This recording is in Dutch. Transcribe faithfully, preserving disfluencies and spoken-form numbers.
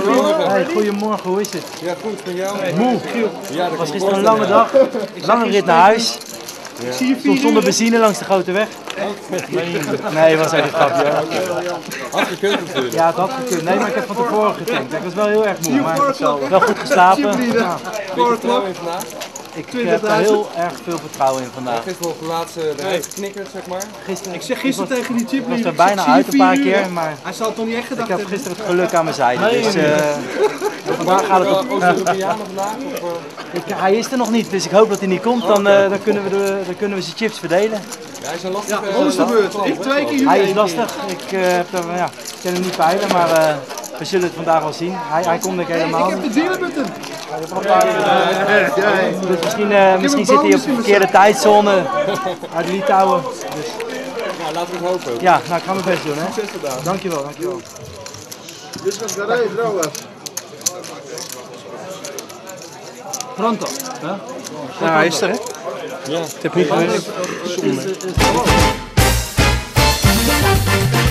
Goedemorgen. Hey, goedemorgen, hoe is het? Ja, goed, met jou? Moe. Ja, dat was gisteren een lange dag. Lange rit naar huis. Ja. Stond zonder benzine langs de grote weg. Nee, dat was even een grapje. Had gekund natuurlijk. Ja, het had gekund. Nee, maar ik heb van tevoren getankt. Ik was wel heel erg moe, maar wel goed geslapen. Ja. Vertrouwen in vandaag? Ik heb er heel erg veel vertrouwen in vandaag. Gisteren op de laatste eruit geknikkerd, zeg maar. Gisteren, ik zeg gisteren tegen die chip. Ik was er bijna uit een paar keer, maar hij zal het toch niet echt gedacht ik heb gisteren het geluk aan mijn zijde. Dus uh, vandaag gaat het op. Oost-Europeanen vandaag? Of, uh... ik, hij is er nog niet, dus ik hoop dat hij niet komt. Dan, uh, dan, kunnen, we de, dan kunnen we zijn chips verdelen. Ja, hij is een lastige. Ja, wat is de beurt? Ik twee keer jullie. Hij is lastig. Ik uh, heb er, ja, ik kan hem niet peilen, maar uh, we zullen het vandaag wel zien. Hij, hij komt er helemaal niet. Ik heb de dealerbutton. Dus misschien, uh, misschien zit hij op de verkeerde tijdzone uit Litouwen. Dus. Nou, laten we het hopen. Ja, nou, ik ga mijn best doen, hè. Succes vandaag. Dankjewel, dankjewel. Dus gaat het rijden, trouwens. Pronto. Ja, ja, hij is er, hè? Ja. Ik heb niet geweest.